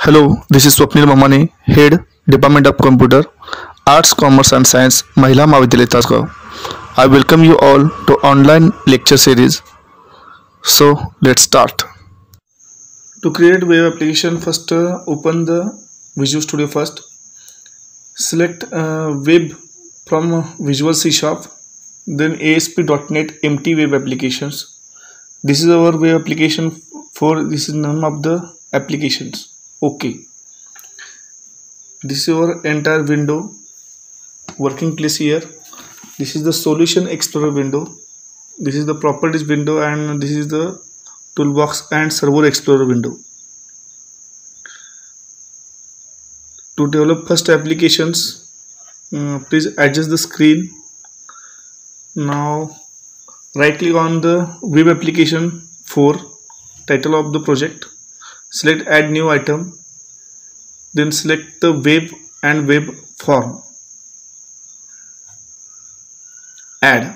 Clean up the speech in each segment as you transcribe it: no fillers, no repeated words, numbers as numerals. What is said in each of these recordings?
Hello, this is Swapnil Mamani, Head, Department of Computer, Arts, Commerce and Science, Mahila Mahavidyalaya Tasgaon. I welcome you all to online lecture series. So let's start. To create web application, first open the Visual Studio first. Select web from Visual C Sharp, then ASP.NET Empty Web Applications. This is our web application for this is none of the applications. Okay, this is our entire window working place here. This is the Solution Explorer window, this is the Properties window, and this is the Toolbox and Server Explorer window. To develop first applications, please adjust the screen. Now right click on the web application 4, title of the project, select add new item, then select the web and web form, add.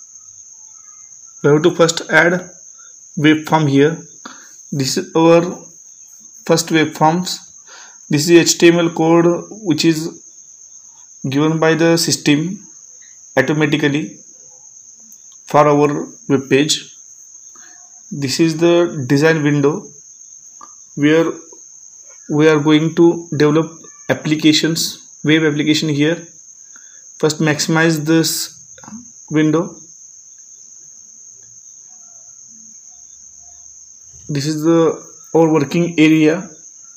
We have to first add web form here. This is our first web forms. This is HTML code which is given by the system automatically for our web page. This is the design window where we are going to develop applications, web application here. First maximize this window. This is the our working area.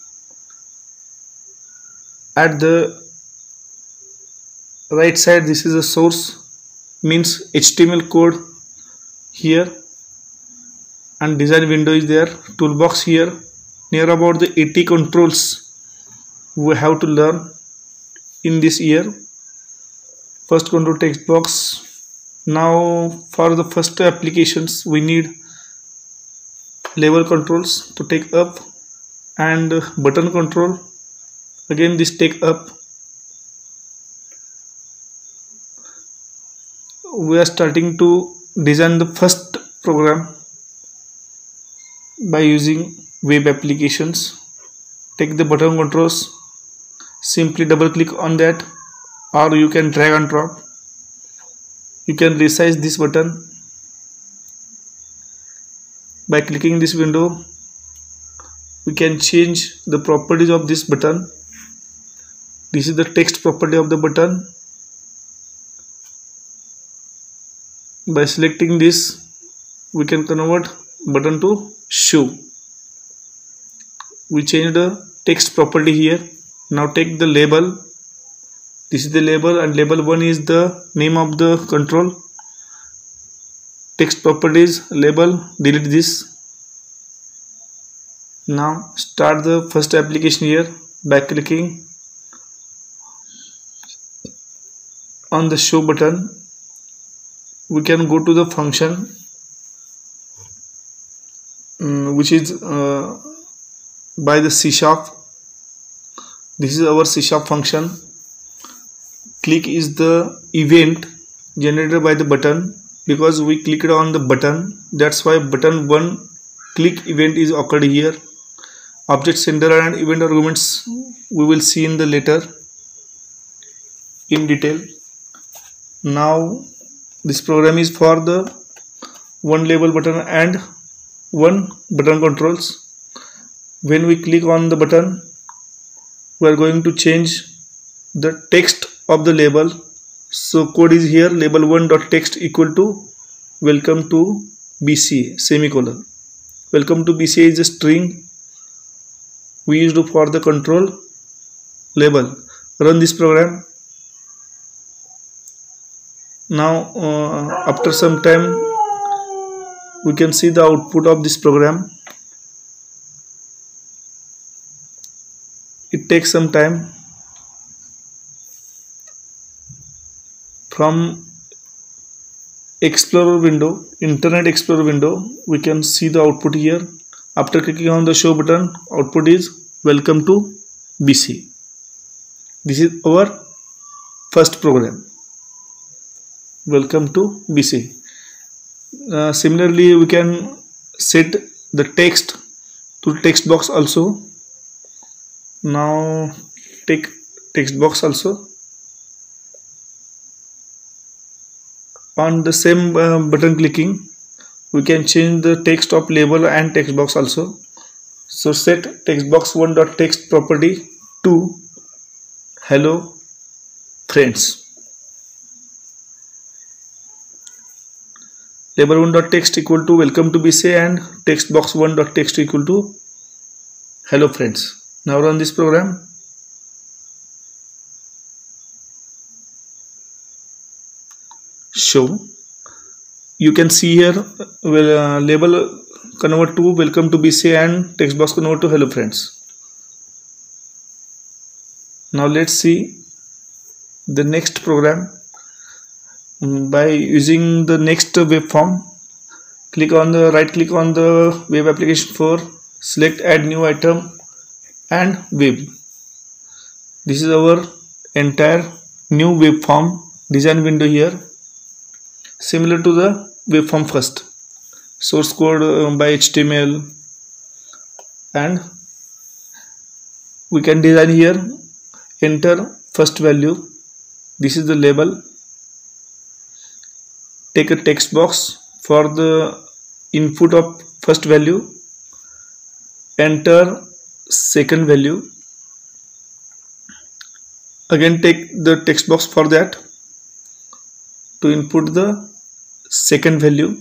At the right side, this is a source, means HTML code here, and design window is there. Toolbox here. Near about the 80 controls we have to learn in this year. First control text box. Now for the first applications we need level controls to take up, and button control, again this take up. We are starting to design the first program by using web applications. Take the button controls, simply double click on that, or you can drag and drop. You can resize this button by clicking this window. We can change the properties of this button. This is the text property of the button. By selecting this, we can convert button to show. We change the text property here. Now take the label. This is the label, and label 1 is the name of the control. Text properties, label, delete this. Now start the first application here by clicking on the show button. We can go to the function which is by the C Sharp. This is our C Sharp function. Click is the event generated by the button, because we clicked on the button, that's why button 1 click event is occurred here. Object sender and event arguments we will see in the later in detail. Now this program is for the one label button and one button controls. When we click on the button, we are going to change the text of the label. So code is here, label1.text equal to welcome to BCA semicolon. Welcome to BCA is a string we used for the control label. Run this program. Now after some time we can see the output of this program. It takes some time. From Explorer window, Internet Explorer window, we can see the output here. After clicking on the show button, output is welcome to BC. This is our first program. Welcome to BC. Similarly, we can set the text to text box also. Now take text box also. On the same button clicking, we can change the text of label and text box also. So set textbox1.text property to hello friends. Label1.text equal to welcome to BCA and textbox1.text equal to hello friends. Now run this program. Show. You can see here label convert to welcome to BCA and text box convert to hello friends. Now let's see the next program. By using the next web form, right click on the web application for select add new item and web. This is our entire new web form design window here, similar to the web form first. Source code by HTML, and we can design here. Enter first value. This is the label. Take a text box for the input of first value. Enter second value. Again take the text box for that to input the second value.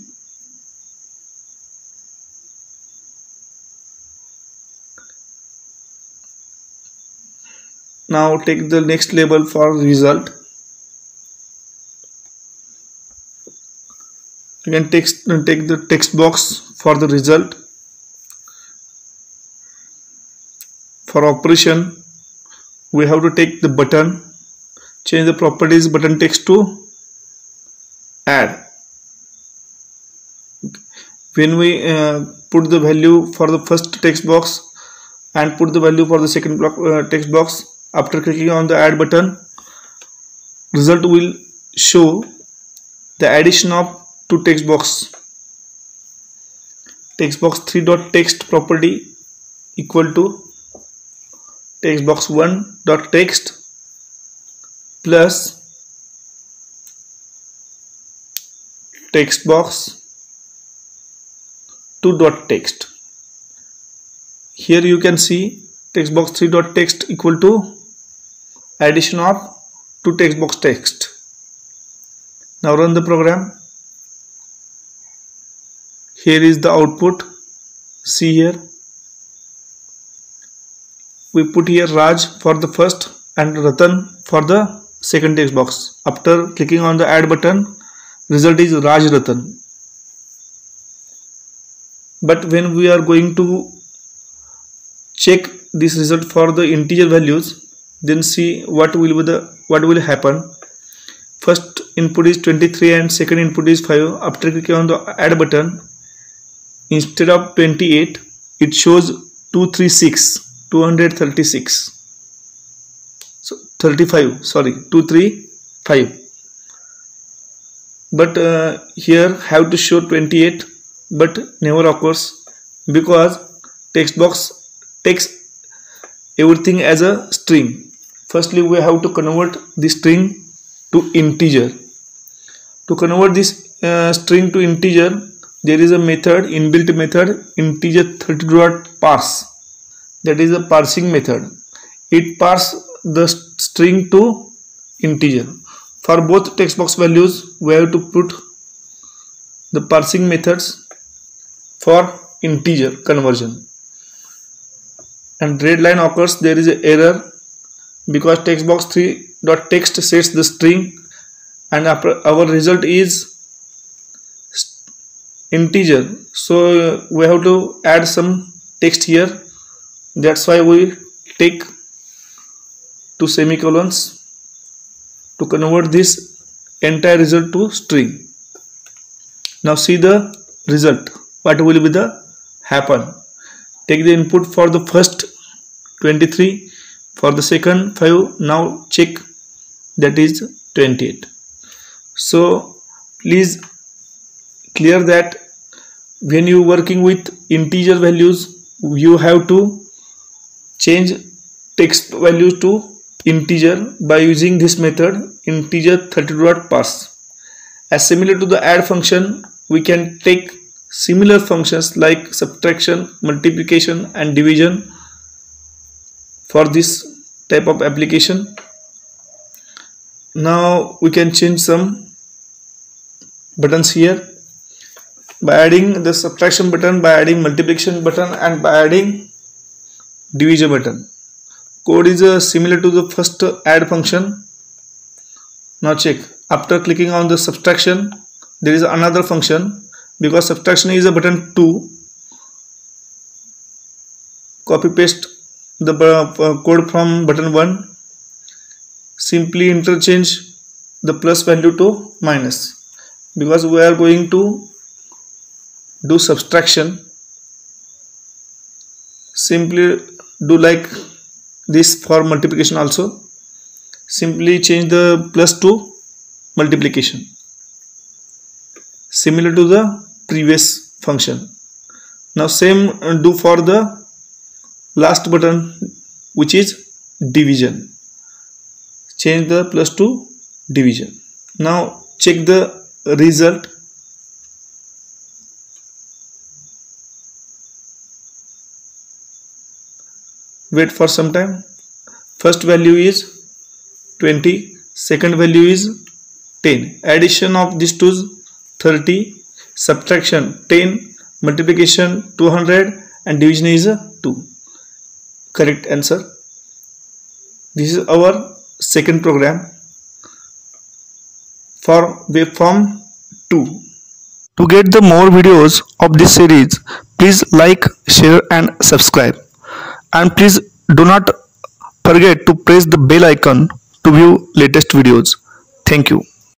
Now take the next label for result. Again take the text box for the result. For operation, we have to take the button, change the properties button text to add. When we put the value for the first text box and put the value for the second text box, after clicking on the add button, result will show the addition of two text box. Textbox3.text property equal to textbox1.text plus textbox2.text. Here you can see textbox3.text equal to addition of two text box text. Now run the program. Here is the output. See here. We put here Raj for the first and Ratan for the second text box. After clicking on the add button, result is Raj Ratan. But when we are going to check this result for the integer values, then see what will happen. First input is 23 and second input is 5. After clicking on the add button, instead of 28, it shows 236. So 35, sorry, 235. But here have to show 28, but never occurs because text box takes everything as a string. Firstly, we have to convert the string to integer. To convert this string to integer, there is a method, inbuilt method, integer30.parse. That is a parsing method. It parses the string to integer. For both text box values, we have to put the parsing methods for integer conversion. And red line occurs, there is an error because textbox3.text sets the string and our result is integer. So we have to add some text here. That's why we take two semicolons to convert this entire result to string. Now see the result. What will be the happen? Take the input for the first 23, for the second 5. Now check, that is 28. So please clear that when you working with integer values, you have to change text value to integer by using this method integer32.parse. As similar to the add function, we can take similar functions like subtraction, multiplication and division for this type of application. Now we can change some buttons here by adding the subtraction button, by adding multiplication button and by adding division button. Code is similar to the first add function. Now check, after clicking on the subtraction, there is another function. Because subtraction is a button 2, copy paste the code from button 1, simply interchange the plus value to minus. Because we are going to do subtraction, simply do like this for multiplication also. Simply change the plus to multiplication, similar to the previous function. Now same do for the last button, which is division. Change the plus to division. Now check the result. Wait for some time. First value is 20, second value is 10. Addition of these two is 30, subtraction 10, multiplication 200 and division is 2. Correct answer. This is our second program for waveform 2. To get the more videos of this series, please like, share and subscribe. And please do not forget to press the bell icon to view latest videos. Thank you.